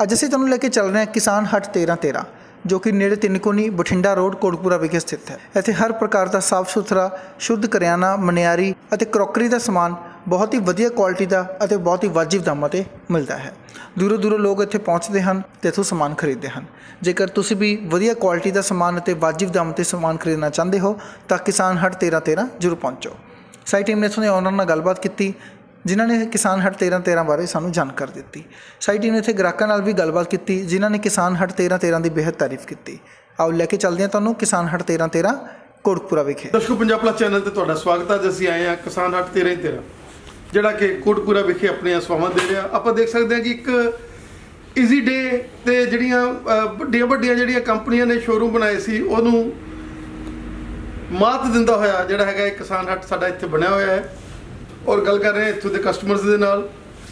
ਅੱਜ ਅਸੀਂ ਤੁਹਾਨੂੰ ਲੈ ਕੇ ਚੱਲ ਰਹੇ ਹਾਂ किसान हट 1313 जो कि नेड़े तिनकोनी बठिंडा रोड कोटपुरा विखे स्थित है। इत्थे हर प्रकार का साफ सुथरा शुद्ध करियाना मनियारी और क्रॉकरी का समान बहुत ही वधिया क्वालिटी का और बहुत ही वाजिब दामां ते मिलता है। दूरों दूरों लोग इत्थे पहुँचते हैं तो इत्थों समान खरीदते हैं। जेकर तुसीं भी वधिया क्वालिटी का समान और वाजिब दाम ते समान खरीदना चाहते हो तो किसान हट 1313 जरूर पहुँचो। साडी टीम ने इत्थों दे ओनर नाल गलबात की जिन्होंने किसान हट 1313 बारे सानू जानकारी दी। साडी टीम ने इत्थे ग्राहकां नाल भी गलबात की जिन्होंने किसान हट 1313 की बेहद तारीफ की। आओ लैके चलते हैं तुहानू किसान हट 1313 कोटपुरा विखे। दर्शकों पंजाब प्लस चैनल ते तुहाडा स्वागत है। अज असीं आए हैं किसान हट 1313 जिहड़ा कि कोटपुरा विखे अपनी सेवावां दे रहा। आपां देख सकते हैं कि एक ईजी डे ते जिहड़ियां वड्डियां वड्डियां जिहड़ियां कंपनियां ने शोरूम बनाए सी उहनूं मात दिंदा होया जिहड़ा हैगा किसान हट साडा इत्थे बनिया होया है। और गल कर रहे हैं इत्थों के कस्टमर्स दे नाल।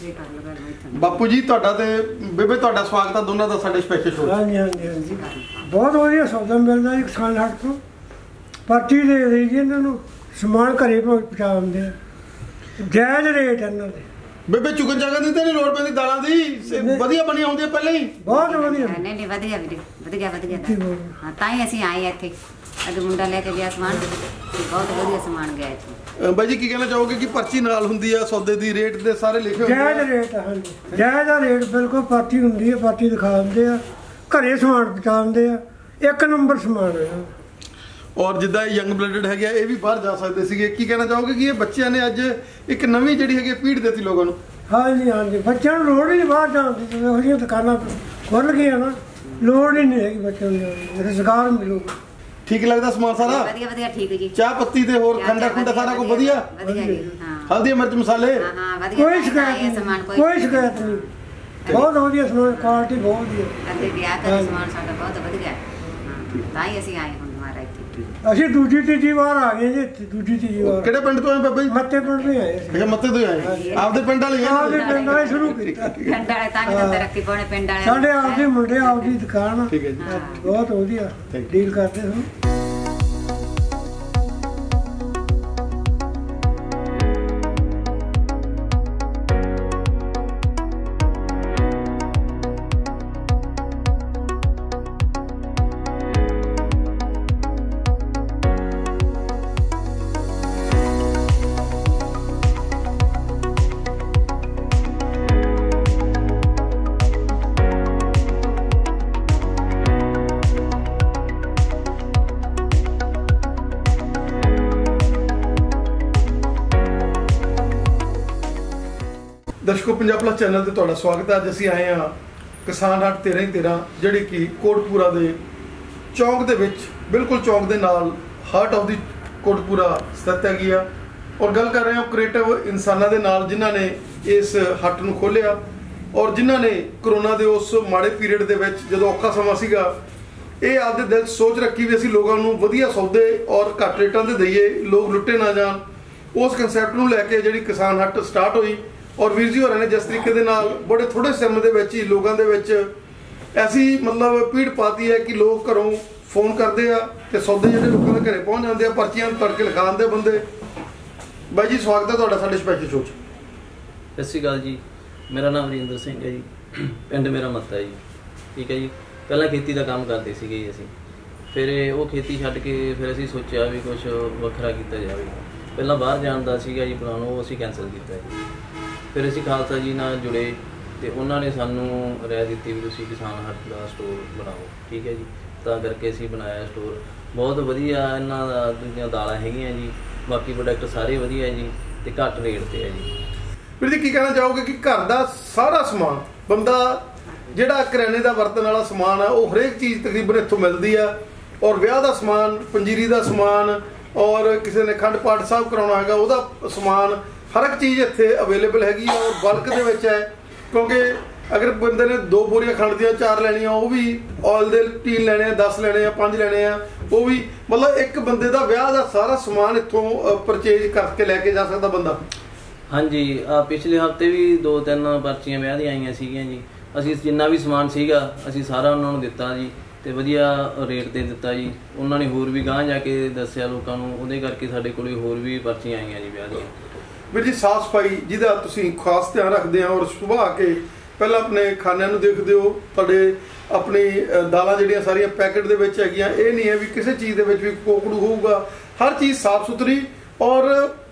बापू जी तुहाडा ते बेबे तुहाडा स्वागत है दोनों का साडे स्पेशल शो। हाँ जी हाँ जी हाँ जी बहुत वधिया सौदा मिलता जी किसान हट तो। पर्ची दे दी जी इन्हों समान घरे पहुँचा आते जायज़ रेट इन्हों दे। बेबे चुगन चागन दी ते नहीं लोड़ पैंदी दालां दी वधिया बनी आउंदी पहले ही बहुत वधिया। नहीं नहीं वधिया वीरे वधिया वधिया हां तां ही ਅਸੀਂ ਆਏ ਇੱਥੇ ਅੱਜ ਮੁੰਡਾ ਲੈ ਕੇ ਗਿਆ ਸਮਾਨ ਬਹੁਤ ਵਧੀਆ ਸਮਾਨ ਗਿਆ ਇੱਥੇ। ਬਾਈ ਜੀ ਕੀ ਕਹਿਣਾ ਚਾਹੋਗੇ ਕਿ ਪਰਚੀ ਨਾਲ ਹੁੰਦੀ ਆ ਸੌਦੇ ਦੀ ਰੇਟ ਦੇ ਸਾਰੇ ਲਿਖੇ ਹੁੰਦੇ ਜਾਇਜ਼ ਰੇਟ ਹਾਂ ਜੀ ਜਾਇਜ਼ ਰੇਟ ਬਿਲਕੁਲ पर्ची ਹੁੰਦੀ ਹੈ पर्ची ਦਿਖਾ ਦਿੰਦੇ ਆ ਘਰੇ ਸਮਾਨ ਪਹੁੰਚਾਉਂਦੇ ਆ ਇੱਕ ਨੰਬਰ ਸਮਾਨ ਹੈ। ਔਰ ਜਿੱਦਾਂ ਯੰਗ ਬਲੱਡਡ ਹੈਗੇ ਇਹ ਵੀ ਬਾਹਰ ਜਾ ਸਕਦੇ ਸੀਗੇ ਕੀ ਕਹਿਣਾ ਚਾਹੋਗੇ ਕਿ ਇਹ ਬੱਚਿਆਂ ਨੇ ਅੱਜ ਇੱਕ ਨਵੀਂ ਜਿਹੜੀ ਹੈਗੀ ਪੀੜ ਦਿੱਤੀ ਲੋਕਾਂ ਨੂੰ। हाँ जी हाँ जी ਬੱਚਿਆਂ ਨੂੰ ਲੋੜ ਹੀ ਨਹੀਂ ਬਾਹਰ ਜਾਣ ਦੀ ਇਹੋ ਜਿਹੀਆਂ ਦੁਕਾਨਾਂ ਖੁੱਲ੍ਹ ਗਈਆਂ ਨਾ ਲੋੜ ਹੀ ਨਹੀਂ ਹੈਗੀ ਬੱਚਿਆਂ ਨੂੰ ਰੁਜ਼ਗਾਰ ਮਿਲੂਗਾ। ठीक लगता समान सारा ਵਧੀਆ ਵਧੀਆ ਠੀਕ ਜੀ चाह पत्ती ते होर खंडा खुंडा सारा कुछ वधिया ਵਧੀਆ ਜੀ ਹਾਂ हल्दी मिर्च मसाले ਹਾਂ ਵਧੀਆ कोई शिकायत नहीं ਸਮਾਨ कोई शिकायत नहीं बहुत वधिया समान क्वालिटी बहुत वधिया। ਅੱਗੇ ਵਿਆਹ ਦਾ ਸਮਾਨ ਸਾਡਾ ਬਹੁਤ ਵਧੀਆ ਹਾਂ ਤਾਂ ਹੀ ਅਸੀਂ ਆਏ ਹੁਣ ਦੁਬਾਰਾ ਇੱਥੇ। ਅਸੀਂ ਦੂਜੀ ਤੀਜੀ ਵਾਰ ਆ ਗਏ ਜੀ ਇੱਥੇ ਦੂਜੀ ਤੀਜੀ ਵਾਰ। ਕਿਹੜੇ ਪਿੰਡ ਤੋਂ ਆਏ ਬਾਬਾ ਜੀ? ਮੱਤੇ ਪਿੰਡ ਤੋਂ ਆਏ ਅਸੀਂ। ਅੱਛਾ ਮੱਤੇ ਤੋਂ ਆਏ ਆਪਦੇ ਪਿੰਡ ਵਾਲੇ ਆਪਦੇ ਪਿੰਡ ਵਾਲੇ ਸ਼ੁਰੂ ਕੀਤਾ ਪਿੰਡ ਵਾਲੇ ਤਾਂ ਹੀ ਤਰੱਕੀ ਪਾਉਣੇ ਪਿੰਡ ਵਾਲੇ ਸਾਡੇ ਆਪਦੇ ਮੁੰਡੇ ਆਪਦੀ ਦੁਕਾਨ ਠੀਕ ਹੈ ਜੀ ਬਹੁਤ ਵਧੀਆ ਡੀਲ ਕਰਦੇ ਸਨ। दर्शकों पंजाब प्लस चैनल ते तुहाडा स्वागत है। अज असीं आए हैं किसान हट 1313 जिहड़ी कि कोटपुरा दे चौक दे विच बिल्कुल चौक दे नाल हार्ट ऑफ दी कोटपुरा स्थित हैगी आ। और गल कर रहे हैं क्रिएटिव इंसानां दे नाल जिन्हां ने इस हट नूं खोलिया और जिन्हां ने कोरोना दे उस माड़े पीरियड दे विच जदों औखा समा सीगा ਇਹ ਆਪਦੇ ਦਿਲ 'ਚ ਸੋਚ ਰੱਖੀ ਵੀ ਅਸੀਂ ਲੋਕਾਂ ਨੂੰ ਵਧੀਆ ਸੌਦੇ ਔਰ ਘੱਟ ਰੇਟਾਂ ਤੇ ਦਈਏ ਲੋਕ ਲੁੱਟੇ ਨਾ ਜਾਣ। ਉਸ ਕਨਸੈਪਟ ਨੂੰ ਲੈ ਕੇ ਜਿਹੜੀ ਕਿਸਾਨ ਹਟ ਸਟਾਰਟ ਹੋਈ और वीर जी होरां ने जिस तरीके दे नाल बड़े थोड़े समय दे विच ही लोगों दे विच ऐसी मतलब भीड़ पाती है कि लोग घरों फोन करते हैं तो सौदे जिहड़े लोगों के घरे पहुँच जाते हैं पर्चियां तड़के लिखा आंदे बंदे। बाई जी स्वागत है तुहाडा साडे स्पैशल शो 'ਚ। सत श्री अकाल जी मेरा नाम वरिंदर सिंह है जी पिंड मेरा मत्ता जी ठीक है जी। पहला खेती का काम करते सीगे जी असीं फिर वो खेती छड्ड के फिर असीं सोचिया भी कुछ वखरा कीता जावे। पहला बाहर जाण दा सीगा जी प्लान वो असीं कैंसल कीता जी। फिर असीं खालसा जी नाल जुड़े तो उन्होंने सानू राय दी भी तुसीं किसान हट का स्टोर बनाओ ठीक है जी। तां करके असीं बनाया स्टोर बहुत वधिया इन्हां दा दालां हैगियां जी बाकी प्रोडक्ट सारे वधिया जी ते घੱਟ रेट ते है जी। ਵੀਰ ਜੀ ਕੀ ਕਹਿਣਾ ਚਾਹੋਗੇ ਕਿ ਘਰ ਦਾ ਸਾਰਾ ਸਮਾਨ ਬੰਦਾ ਜਿਹੜਾ ਕਰਿਆਨੇ ਦਾ ਵਰਤਣ ਵਾਲਾ ਸਮਾਨ ਆ ਉਹ ਹਰੇਕ ਚੀਜ਼ ਤਕਰੀਬਨ ਇੱਥੋਂ ਮਿਲਦੀ ਆ ਔਰ ਵਿਆਹ ਦਾ ਸਮਾਨ ਪੰਜੀਰੀ ਦਾ ਸਮਾਨ ਔਰ ਕਿਸੇ ਨੇ ਖੰਡ ਪਾਠ ਸਾਹਿਬ ਕਰਾਉਣਾ ਹੈਗਾ ਉਹਦਾ ਸਮਾਨ हर एक चीज़ इत्थे अवेलेबल हैगी और बल्क दे विच है क्योंकि अगर बंदे ने 2 बोरियां खंड दियां 4 लैनियां वो भी ऑयल दे टीन लैने 10 लैने 5 लैने वो भी मतलब एक बंदे दा ब्याह दा सारा समान इत्थों परचेज करके लैके जा सकदा बंदा। हाँ जी पिछले हफ्ते भी 2-3 पर्चियां ब्याह दी आईयां सीगियां जी। असीं जिन्ना भी समान सीगा असीं सारा उन्हां नूं दित्ता जी ਤੇ ਵਧੀਆ ਰੇਟ ਤੇ ਦਿੱਤਾ ਜੀ। ਉਹਨਾਂ ਨੇ ਹੋਰ ਵੀ ਗਾਂਹ ਜਾ ਕੇ ਦੱਸਿਆ ਲੋਕਾਂ ਨੂੰ ਉਹਦੇ ਕਰਕੇ ਸਾਡੇ ਕੋਲੇ ਹੋਰ ਵੀ ਪਰਚੀਆਂ ਆਈਆਂ ਜੀ ਵਿਆਹ ਦੀਆਂ। ਵੀਰ ਜੀ ਸਾਫ ਸਫਾਈ ਜਿਹਦਾ ਤੁਸੀਂ ਖਾਸ ਧਿਆਨ ਰੱਖਦੇ ਆ ਔਰ ਸੁਬਾਹ ਆ ਕੇ ਪਹਿਲਾਂ ਆਪਣੇ ਖਾਨਿਆਂ ਨੂੰ ਦੇਖਦੇ ਹੋ, ਤੁਹਾਡੇ ਆਪਣੀ ਦਾਲਾਂ ਜਿਹੜੀਆਂ ਸਾਰੀਆਂ ਪੈਕਟ ਦੇ ਵਿੱਚ ਹੈਗੀਆਂ, ਇਹ ਨਹੀਂ ਹੈ ਵੀ ਕਿਸੇ ਚੀਜ਼ ਦੇ ਵਿੱਚ ਵੀ ਕੋਕੜੂ ਹੋਊਗਾ। ਹਰ ਚੀਜ਼ ਸਾਫ਼ ਸੁਥਰੀ ਔਰ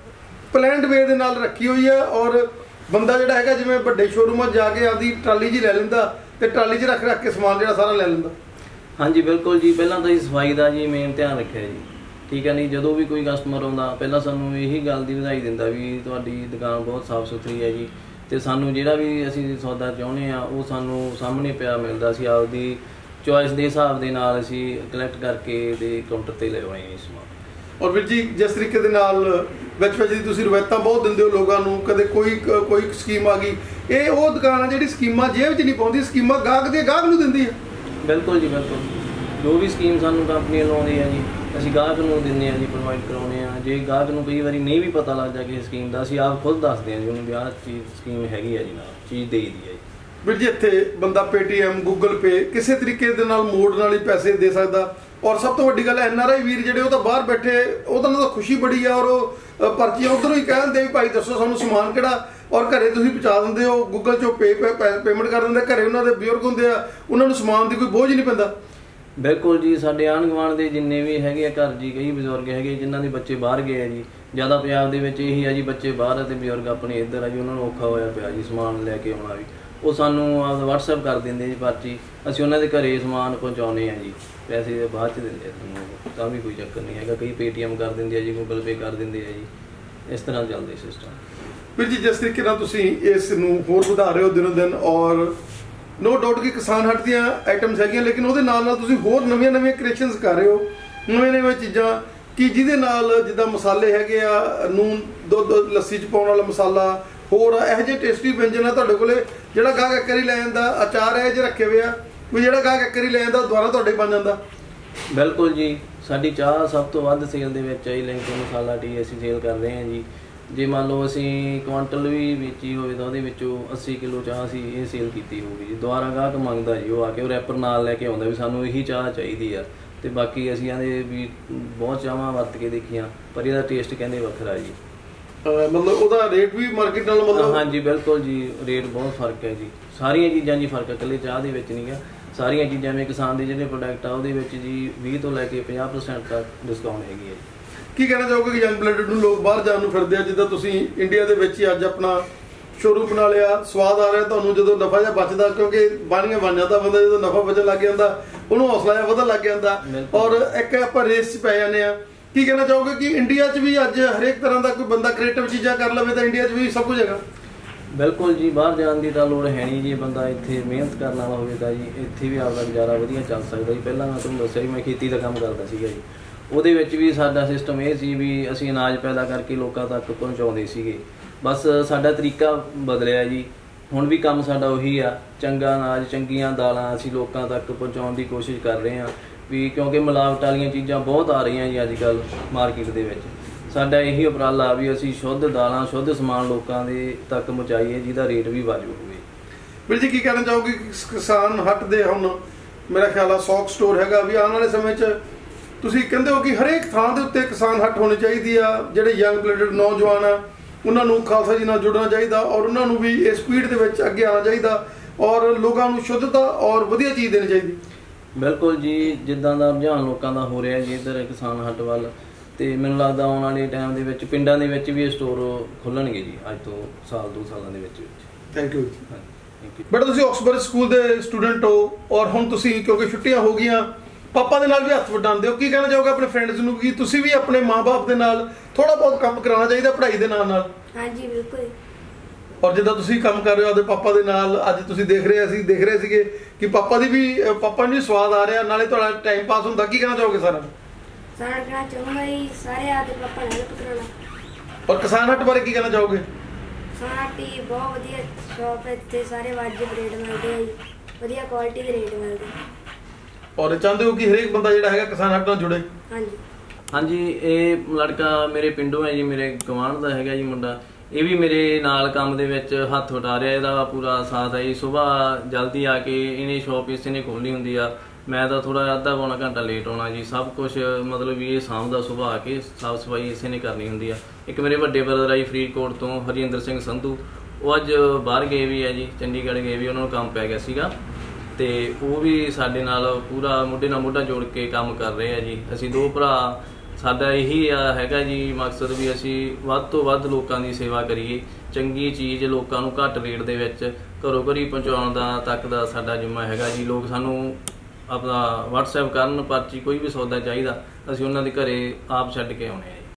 ਪਲੈਨਡ ਵੇ ਦੇ ਨਾਲ ਰੱਖੀ ਹੋਈ ਹੈ। ਔਰ ਬੰਦਾ ਜਿਹੜਾ ਹੈਗਾ ਜਿਵੇਂ ਵੱਡੇ ਸ਼ੋਰੂਮਾਂ ਜਾ ਕੇ ਆਪਦੀ ਟਰਾਲੀ 'ਚ ਲੈ ਲੈਂਦਾ ਤੇ ਟਰਾਲੀ 'ਚ ਰੱਖ ਰੱਖ ਕੇ ਸਮਾਨ ਜਿਹੜਾ ਸਾਰਾ ਲੈ ਲੈਂਦਾ। ਹਾਂਜੀ ਬਿਲਕੁਲ ਜੀ, ਪਹਿਲਾਂ ਤਾਂ ਜੀ ਸਫਾਈ ਦਾ ਜੀ ਮੇਨ ਧਿਆਨ ਰੱਖਿਆ ਜੀ, ਠੀਕ ਹੈ ਨਹੀਂ। ਜਦੋਂ ਵੀ ਕੋਈ ਕਸਟਮਰ ਆਉਂਦਾ ਪਹਿਲਾਂ ਸਾਨੂੰ ਇਹੀ ਗੱਲ ਦੀ ਵਧਾਈ ਦਿੰਦਾ ਵੀ ਤੁਹਾਡੀ ਦੁਕਾਨ ਬਹੁਤ ਸਾਫ਼ ਸੁਥਰੀ ਹੈ ਜੀ, ਅਤੇ ਸਾਨੂੰ ਜਿਹੜਾ ਵੀ ਅਸੀਂ ਸੌਦਾ ਚਾਹੁੰਦੇ ਹਾਂ ਉਹ ਸਾਨੂੰ ਸਾਹਮਣੇ ਪਿਆ ਮਿਲਦਾ। ਅਸੀਂ ਆਪਦੀ ਚੋਇਸ ਦੇ ਹਿਸਾਬ ਦੇ ਨਾਲ ਅਸੀਂ ਕਲੈਕਟ ਕਰਕੇ ਤੇ ਕਾਊਂਟਰ 'ਤੇ ਲੈ ਆਏ ਸਮਾਨ। ਔਰ ਵੀਰ ਜੀ ਜਿਸ ਤਰੀਕੇ ਦੇ ਨਾਲ ਵਿੱਚ ਜੀ ਤੁਸੀਂ ਰਵਾਇਤਾਂ ਬਹੁਤ ਦਿੰਦੇ ਹੋ ਲੋਕਾਂ ਨੂੰ, ਕਦੇ ਕੋਈ ਸਕੀਮ ਆ ਗਈ, ਇਹ ਉਹ ਦੁਕਾਨ ਆ ਜਿਹੜੀ ਸਕੀਮਾਂ ਜੇਬ 'ਚ ਨਹੀਂ ਪਾਉਂਦੀ, ਸਕੀਮਾਂ ਗਾਹਕ ਨੂੰ ਦਿੰਦੀ ਹੈ। ਬਿਲਕੁਲ ਜੀ ਬਿਲਕੁਲ, ਜੋ ਵੀ ਸਕੀਮ ਸਾਨੂੰ ਕੰਪਨੀ ਲਾਉਂਦੀ ਹੈ ਜੀ ਅਸੀਂ ਗਾਹਕ ਨੂੰ ਦਿੰਦੇ ਹਾਂ ਜੀ, ਪ੍ਰੋਵਾਈਡ ਕਰਾਉਂਦੇ ਹਾਂ। ਜੇ ਗਾਹਕ ਨੂੰ ਕਈ ਵਾਰੀ ਨਹੀਂ ਵੀ ਪਤਾ ਲੱਗਦਾ ਕਿਸੇ ਸਕੀਮ ਦਾ, ਅਸੀਂ ਆਪ ਖੁਦ ਦੱਸਦੇ ਹਾਂ ਜੀ ਉਹਨੂੰ ਵੀ ਆਹ ਚੀਜ਼ ਸਕੀਮ ਹੈਗੀ ਹੈ ਜੀ, ਨਾਲ ਚੀਜ਼ ਦੇ ਦੀ ਹੈ ਜੀ। ਵੀਰ ਜੀ ਇੱਥੇ ਬੰਦਾ ਪੇਟੀਐਮ, ਗੂਗਲ ਪੇ ਕਿਸੇ ਤਰੀਕੇ ਦੇ ਨਾਲ ਮੋੜ ਨਾਲ ਹੀ ਪੈਸੇ ਦੇ ਸਕਦਾ। ਔਰ ਸਭ ਤੋਂ ਵੱਡੀ ਗੱਲ NRI ਵੀਰ ਜਿਹੜੇ ਉਹ ਤਾਂ ਬਾਹਰ ਬੈਠੇ, ਉਹਨਾਂ ਨੂੰ ਤਾਂ ਖੁਸ਼ੀ ਬੜੀ ਆ। ਔਰ ਉਹ ਪਰਚੀਆਂ ਉੱਧਰੋਂ ਹੀ ਕਹਿ ਦਿੰਦੇ ਵੀ ਭਾਈ ਦੱਸੋ ਸਾਨੂੰ ਸਮਾਨ ਕਿਹੜਾ, ਔਰ ਘਰੇ ਤੁਸੀਂ ਪਹੁੰਚਾ ਦਿੰਦੇ ਹੋ। ਗੂਗਲ 'ਚੋਂ ਪੇਮੈਂਟ ਕਰ ਦਿੰਦੇ, ਘਰੇ ਉਹਨਾਂ ਦੇ ਬਜ਼ੁਰਗ ਹੁੰਦੇ ਆ, ਉਹਨਾਂ ਨੂੰ ਸਮਾਨ ਦੀ ਕੋਈ ਬੋਝ ਨਹੀਂ ਪੈਂਦਾ। ਬਿਲਕੁਲ ਜੀ, ਸਾਡੇ ਆਂਢ ਗੁਆਂਢ ਦੇ ਜਿੰਨੇ ਵੀ ਹੈਗੇ ਆ ਘਰ ਜੀ, ਕਈ ਬਜ਼ੁਰਗ ਹੈਗੇ ਜਿਨ੍ਹਾਂ ਦੇ ਬੱਚੇ ਬਾਹਰ ਗਏ ਆ ਜੀ। ਜ਼ਿਆਦਾ ਪੰਜਾਬ ਦੇ ਵਿੱਚ ਇਹੀ ਆ ਜੀ, ਬੱਚੇ ਬਾਹਰ ਆ ਅਤੇ ਬਜ਼ੁਰਗ ਆਪਣੇ ਇੱਧਰ ਆ ਜੀ, ਉਹਨਾਂ ਨੂੰ ਔਖਾ ਹੋਇਆ ਪਿਆ ਜੀ ਸਮਾਨ ਲੈ ਕੇ ਆਉਣਾ ਵੀ। ਉਹ ਸਾਨੂੰ ਆਪਦਾ WhatsApp ਕਰ ਦਿੰਦੇ ਜੀ ਪਰਚੀ, ਅਸੀਂ ਉਹਨਾਂ ਦੇ ਘਰੇ ਸਮਾਨ ਪਹੁੰਚਾਉਂਦੇ ਹਾਂ ਜੀ। ਪੈਸੇ ਬਾਅਦ 'ਚ ਦਿੰਦੇ ਆ ਤੁਹਾਨੂੰ, ਤਾਂ ਵੀ ਕੋਈ ਚੱਕਰ ਨਹੀਂ ਹੈਗਾ। ਕਈ ਪੇਟੀਐਮ ਕਰ ਦਿੰਦੇ ਆ ਜੀ, ਗੂਗਲ ਪੇ ਕਰ ਦਿੰਦੇ ਆ ਜੀ, ਇਸ ਤਰ੍ਹਾਂ ਚੱਲਦੇ ਸਿਸਟਮ। ਵੀਰ ਜੀ ਜਿਸ ਤਰੀਕੇ ਨਾਲ ਤੁਸੀਂ ਇਸ ਨੂੰ ਹੋਰ ਵਧਾ ਰਹੇ ਹੋ ਦਿਨੋਂ ਦਿਨ, ਔਰ ਨੋ ਡਾਊਟ ਕਿ ਕਿਸਾਨ ਹੱਟ ਦੀਆਂ ਆਈਟਮਸ ਹੈਗੀਆਂ, ਲੇਕਿਨ ਉਹਦੇ ਨਾਲ ਨਾਲ ਤੁਸੀਂ ਹੋਰ ਨਵੀਆਂ ਕ੍ਰੀਏਸ਼ਨਸ ਕਰ ਰਹੇ ਹੋ, ਨਵੀਆਂ ਚੀਜ਼ਾਂ ਕਿ ਜਿਹਦੇ ਨਾਲ ਜਿੱਦਾਂ ਮਸਾਲੇ ਹੈਗੇ ਆ, ਨੂਨ, ਦੁੱਧ, ਲੱਸੀ 'ਚ ਪਾਉਣ ਵਾਲਾ ਮਸਾਲਾ, ਹੋਰ ਇਹੋ ਜਿਹੇ ਟੇਸਟੀ ਵਿਅੰਜਨ ਆ ਤੁਹਾਡੇ ਕੋਲੇ ਜਿਹੜਾ ਗਾਹਕ ਇੱਕ ਵਾਰੀ ਲੈ ਜਾਂਦਾ। ਅਚਾਰ ਇਹੋ ਜਿਹੇ ਰੱਖੇ ਹੋਏ ਆ ਵੀ ਜਿਹੜਾ ਗਾਹਕ ਇੱਕ ਵਾਰੀ ਲੈ ਜਾਂਦਾ ਦੁਬਾਰਾ ਤੁਹਾਡੇ ਬਣ ਜਾਂਦਾ। ਬਿਲਕੁਲ ਜੀ, ਸਾਡੀ ਚਾਹ ਸਭ ਤੋਂ ਵੱਧ ਸੇਲ ਦੇ ਵਿੱਚ ਆਈ ਲਿੰਕ ਮਸਾਲਾ ਟੀ ਅਸੀਂ ਸੇਲ ਕਰ ਰਹੇ ਹਾਂ ਜੀ। ਜੇ ਮੰਨ ਲਓ ਅਸੀਂ ਕੁਆਂਟਲ ਵੀ ਵੇਚੀ ਹੋਵੇ ਤਾਂ ਉਹਦੇ ਵਿੱਚੋਂ 80 ਕਿਲੋ ਚਾਹ ਅਸੀਂ ਇਹ ਸੇਲ ਕੀਤੀ ਹੋਊਗੀ ਜੀ। ਦੁਬਾਰਾ ਗਾਹਕ ਮੰਗਦਾ ਜੀ, ਉਹ ਆ ਕੇ ਉਹ ਰੈਪਰ ਨਾਲ ਲੈ ਕੇ ਆਉਂਦਾ ਵੀ ਸਾਨੂੰ ਇਹੀ ਚਾਹ ਚਾਹੀਦੀ ਆ। ਅਤੇ ਬਾਕੀ ਅਸੀਂ ਆਂਦੇ ਵੀ ਬਹੁਤ ਚਾਹਾਂ ਵਰਤ ਕੇ ਦੇਖੀਆਂ, ਪਰ ਇਹਦਾ ਟੇਸਟ ਕਹਿੰਦੇ ਵੱਖਰਾ ਜੀ। ਮਤਲਬ ਉਹਦਾ ਰੇਟ ਵੀ ਮਾਰਕੀਟ ਨਾਲ ਮਤਲਬ? ਹਾਂਜੀ ਬਿਲਕੁਲ ਜੀ, ਰੇਟ ਬਹੁਤ ਫਰਕ ਹੈ ਜੀ। ਸਾਰੀਆਂ ਚੀਜ਼ਾਂ 'ਚ ਫਰਕ ਹੈ, ਇਕੱਲੇ ਚਾਹ ਦੇ ਵਿੱਚ ਨਹੀਂ ਗਾ। ਸਾਰੀਆਂ ਚੀਜ਼ਾਂ ਜਿਵੇਂ ਕਿਸਾਨ ਦੇ ਜਿਹੜੇ ਪ੍ਰੋਡਕਟ ਆ ਉਹਦੇ ਵਿੱਚ ਜੀ 20 ਤੋਂ ਲੈ ਕੇ 50% ਤੱਕ ਡਿਸਕਾਊਂਟ ਹੈਗੀ ਹੈ ਜੀ। ਕੀ ਕਹਿਣਾ ਚਾਹੋਗੇ ਕਿ ਯੰਗ ਬਲੱਡਡ ਨੂੰ ਲੋਕ ਬਾਹਰ ਜਾਣ ਨੂੰ ਫਿਰਦੇ ਆ, ਜਿੱਦਾਂ ਤੁਸੀਂ ਇੰਡੀਆ ਦੇ ਵਿੱਚ ਹੀ ਅੱਜ ਆਪਣਾ ਸ਼ੋਰੂਮ ਬਣਾ ਲਿਆ, ਸਵਾਦ ਆ ਰਿਹਾ ਤੁਹਾਨੂੰ ਜਦੋਂ ਨਫਾ ਜਿਹਾ ਬਚਦਾ, ਕਿਉਂਕਿ ਬਾਣੀਆਂ ਬਣ ਜਾਂਦਾ ਬੰਦਾ, ਜਦੋਂ ਨਫਾ ਬਚਣ ਲੱਗ ਜਾਂਦਾ ਉਹਨੂੰ ਹੌਸਲਾ ਜਿਹਾ ਵਧਣ ਲੱਗ ਜਾਂਦਾ, ਔਰ ਇੱਕ ਆਪਾਂ ਰੇਸ 'ਚ ਪੈ ਜਾਂਦੇ ਆ। ਕੀ ਕਹਿਣਾ ਚਾਹੋਗੇ ਕਿ ਇੰਡੀਆ 'ਚ ਵੀ ਅੱਜ ਹਰੇਕ ਤਰ੍ਹਾਂ ਦਾ ਕੋਈ ਬੰਦਾ ਕ੍ਰੀਏਟਿਵ ਚੀਜ਼ਾਂ ਕਰ ਲਵੇ ਤਾਂ ਇੰਡੀਆ 'ਚ ਵੀ ਸਭ ਕੁਝ ਹੈਗਾ? ਬਿਲਕੁਲ ਜੀ, ਬਾਹਰ ਜਾਣ ਦੀ ਤਾਂ ਲੋੜ ਹੈ ਨਹੀਂ ਜੀ। ਬੰਦਾ ਇੱਥੇ ਮਿਹਨਤ ਕਰਨ ਵਾਲਾ ਹੋਵੇ ਤਾਂ ਜੀ ਇੱਥੇ ਵੀ ਆਪਦਾ ਗੁਜ਼ਾਰਾ ਵਧੀਆ ਚੱਲ ਸਕਦਾ ਜੀ। ਪਹਿਲਾਂ ਮੈਂ ਤੁਹਾਨੂੰ ਦੱਸਿਆ ਜੀ ਮੈਂ ਖੇਤੀ ਦਾ ਕੰਮ ਕਰਦਾ ਸੀਗਾ ਜੀ, ਉਹਦੇ ਵਿੱਚ ਵੀ ਸਾਡਾ ਸਿਸਟਮ ਇਹ ਸੀ ਵੀ ਅਸੀਂ ਅਨਾਜ ਪੈਦਾ ਕਰਕੇ ਲੋਕਾਂ ਤੱਕ ਪਹੁੰਚਾਉਂਦੇ ਸੀਗੇ। ਬਸ ਸਾਡਾ ਤਰੀਕਾ ਬਦਲਿਆ ਜੀ, ਹੁਣ ਵੀ ਕੰਮ ਸਾਡਾ ਉਹੀ ਆ। ਚੰਗਾ ਅਨਾਜ, ਚੰਗੀਆਂ ਦਾਲਾਂ ਅਸੀਂ ਲੋਕਾਂ ਤੱਕ ਪਹੁੰਚਾਉਣ ਦੀ ਕੋਸ਼ਿਸ਼ ਕਰ ਰਹੇ ਹਾਂ ਵੀ, ਕਿਉਂਕਿ ਮਿਲਾਵਟ ਵਾਲੀਆਂ ਚੀਜ਼ਾਂ ਬਹੁਤ ਆ ਰਹੀਆਂ ਜੀ ਅੱਜ ਕੱਲ੍ਹ ਮਾਰਕੀਟ ਦੇ ਵਿੱਚ। ਸਾਡਾ ਇਹੀ ਉਪਰਾਲਾ ਵੀ ਅਸੀਂ ਸ਼ੁੱਧ ਦਾਲਾਂ, ਸ਼ੁੱਧ ਸਮਾਨ ਲੋਕਾਂ ਦੇ ਤੱਕ ਪਹੁੰਚਾਈਏ ਜਿਹਦਾ ਰੇਟ ਵੀ ਵਾਜਬ ਹੋਵੇ। ਵੀਰ ਜੀ ਕੀ ਕਹਿਣਾ ਚਾਹੋਗੇ ਕਿਸਾਨ ਹੱਟ ਦੇ ਹੁਣ ਮੇਰਾ ਖਿਆਲ ਆ 100 ਸਟੋਰ ਹੈਗਾ ਵੀ ਆਉਣ ਵਾਲੇ ਸਮੇਂ 'ਚ ਤੁਸੀਂ ਕਹਿੰਦੇ ਹੋ ਕਿ ਹਰੇਕ ਥਾਂ ਦੇ ਉੱਤੇ ਕਿਸਾਨ ਹੱਟ ਹੋਣੀ ਚਾਹੀਦੀ ਆ। ਜਿਹੜੇ ਯੰਗ ਬਲੱਡਡ ਨੌਜਵਾਨ ਆ ਉਹਨਾਂ ਨੂੰ ਖਾਲਸਾ ਜੀ ਨਾਲ ਜੁੜਨਾ ਚਾਹੀਦਾ, ਔਰ ਉਹਨਾਂ ਨੂੰ ਵੀ ਇਸ ਸਪੀਡ ਦੇ ਵਿੱਚ ਅੱਗੇ ਆਉਣਾ ਚਾਹੀਦਾ, ਔਰ ਲੋਕਾਂ ਨੂੰ ਸ਼ੁੱਧਤਾ ਔਰ ਵਧੀਆ ਚੀਜ਼ ਦੇਣੀ ਚਾਹੀਦੀ। ਬਿਲਕੁਲ ਜੀ, ਜਿੱਦਾਂ ਦਾ ਰੁਝਾਨ ਲੋਕਾਂ ਦਾ ਹੋ ਰਿਹਾ ਜੀ ਇੱਧਰ ਕਿਸਾਨ ਹੱਟ ਵੱਲ, ਅਤੇ ਮੈਨੂੰ ਲੱਗਦਾ ਆਉਣ ਵਾਲੇ ਟਾਈਮ ਦੇ ਵਿੱਚ ਪਿੰਡਾਂ ਦੇ ਵਿੱਚ ਵੀ ਇਹ ਸਟੋਰ ਖੁੱਲ੍ਹਣਗੇ ਜੀ ਅੱਜ ਤੋਂ ਸਾਲ 2 ਸਾਲਾਂ ਦੇ ਵਿੱਚ। Thank you. ਬੇਟਾ ਤੁਸੀਂ ਆਕਸਫੋਰਡ ਸਕੂਲ ਦੇ ਸਟੂਡੈਂਟ ਹੋ, ਔਰ ਹੁਣ ਤੁਸੀਂ ਕਿਉਂਕਿ ਛੁੱਟੀਆਂ ਹੋ ਗਈਆਂ ਪਾਪਾ ਦੇ ਨਾਲ ਵੀ ਹੱਥ ਵਟਾਉਂਦੇ ਹੋ, ਕੀ ਕਹਿਣਾ ਚਾਹੋਗੇ ਆਪਣੇ ਫਰੈਂਡਸ ਨੂੰ ਕਿ ਤੁਸੀਂ ਵੀ ਆਪਣੇ ਮਾਂ-ਬਾਪ ਦੇ ਨਾਲ ਥੋੜਾ ਬਹੁਤ ਕੰਮ ਕਰਾਉਣਾ ਚਾਹੀਦਾ ਪੜ੍ਹਾਈ ਦੇ ਨਾਲ ਨਾਲ? ਹਾਂਜੀ ਬਿਲਕੁਲ। ਔਰ ਜਿੱਦਾਂ ਤੁਸੀਂ ਕੰਮ ਕਰ ਰਹੇ ਹੋ ਆਪਦੇ ਪਾਪਾ ਦੇ ਨਾਲ, ਅੱਜ ਤੁਸੀਂ ਦੇਖ ਰਹੇ ਸੀਗੇ ਕਿ ਪਾਪਾ ਨੂੰ ਵੀ ਸਵਾਦ ਆ ਰਿਹਾ, ਨਾਲੇ ਤੁਹਾਡਾ ਟਾਈਮ ਪਾਸ ਹੁੰਦਾ, ਕੀ ਕਹਿਣਾ ਚਾਹੋਗੇ ਸਾਰਾ? ਸਾਰਾ ਕਹਿਣਾ ਚਾਹੂੰਗਾ ਜੀ ਸਾਰੇ ਆਪਦੇ ਪਾਪਾ ਨਾਲ ਹੈਲਪ ਕਰਾਉਣਾ। ਔਰ ਕਿਸਾਨ ਹੱਟ ਬਾਰੇ ਕੀ ਕਹਿਣਾ ਚਾਹੋਗੇ? ਕਿਸਾਨ ਹੱਟ ਬਹੁਤ ਵਧੀਆ ਸ਼ੌਪ ਹੈ, ਇੱਥੇ ਸਾਰੇ ਵਾਜਿਬ ਰੇਟ ਮਿਲਦੇ ਆ ਜੀ, ਵਧੀਆ ਕੁਆਲਿਟੀ ਦੇ ਰੇਟ ਮਿਲਦੇ। ਔਰ ਚਾਹੁੰਦੇ ਹੋ ਕਿ ਹਰੇਕ ਬੰਦਾ ਜਿਹੜਾ ਹੈਗਾ ਕਿਸਾਨ ਹੱਟ ਨਾਲ ਜੁੜੇ? ਹਾਂਜੀ, ਇਹ ਲੜਕਾ ਮੇਰੇ ਪਿੰਡੋਂ ਹੈ ਜੀ, ਮੇਰੇ ਗੁਆਂਢ ਦਾ ਹੈਗਾ ਜੀ ਮੁੰਡਾ। ਇਹ ਵੀ ਮੇਰੇ ਨਾਲ ਕੰਮ ਦੇ ਵਿੱਚ ਹੱਥ ਵਟਾ ਰਿਹਾ, ਇਹਦਾ ਪੂਰਾ ਸਾਥ ਹੈ ਜੀ। ਸੁਬਾਹ ਜਲਦੀ ਆ ਕੇ ਇਹਨੇ ਸ਼ੌਪ ਇਸੇ ਨੇ ਖੋਲ੍ਹਣੀ ਹੁੰਦੀ ਆ, ਮੈਂ ਤਾਂ ਥੋੜ੍ਹਾ ਅੱਧਾ ਪੌਣਾ ਘੰਟਾ ਲੇਟ ਆਉਣਾ ਜੀ। ਸਭ ਕੁਛ ਮਤਲਬ ਵੀ ਇਹ ਸਾਂਭਦਾ ਸੁਬਾਹ ਆ ਕੇ, ਸਾਫ਼ ਸਫਾਈ ਇਸੇ ਨੇ ਕਰਨੀ ਹੁੰਦੀ ਆ। ਇੱਕ ਮੇਰੇ ਵੱਡੇ ਬ੍ਰਦਰ ਆ ਜੀ ਫਰੀਦਕੋਟ ਤੋਂ, ਹਰਜਿੰਦਰ ਸਿੰਘ ਸੰਧੂ, ਉਹ ਅੱਜ ਬਾਹਰ ਗਏ ਵੀ ਹੈ ਜੀ, ਚੰਡੀਗੜ੍ਹ ਗਏ ਵੀ, ਉਹਨਾਂ ਨੂੰ ਕੰਮ ਪੈ ਗਿਆ ਸੀਗਾ ਤੇ ਉਹ ਵੀ ਸਾਡੇ ਨਾਲ ਪੂਰਾ ਮੋਢੇ ਨਾਲ ਮੋਢਾ ਜੋੜ ਕੇ ਕੰਮ ਕਰ ਰਹੇ ਆ ਜੀ। ਅਸੀਂ ਦੋ ਭਰਾ, ਸਾਡਾ ਇਹੀ ਹੈਗਾ ਜੀ ਮਕਸਦ ਵੀ ਅਸੀਂ ਵੱਧ ਤੋਂ ਵੱਧ ਲੋਕਾਂ ਦੀ ਸੇਵਾ ਕਰੀਏ, ਚੰਗੀ ਚੀਜ਼ ਲੋਕਾਂ ਨੂੰ ਘੱਟ ਰੇਟ ਦੇ ਵਿੱਚ ਘਰੋਂ ਘਰੀ ਪਹੁੰਚਾਉਣ ਦਾ ਤੱਕ ਦਾ ਸਾਡਾ ਜ਼ਿੰਮਾ ਹੈਗਾ ਜੀ। ਲੋਕ ਸਾਨੂੰ ਆਪਣਾ WhatsApp ਕਰਨ, ਪਰਚੀ ਕੋਈ ਵੀ ਸੌਦਾ ਚਾਹੀਦਾ ਅਸੀਂ ਉਹਨਾਂ ਦੇ ਘਰੇ ਆਪ ਛੱਡ ਕੇ ਆਉਣੇ ਆ।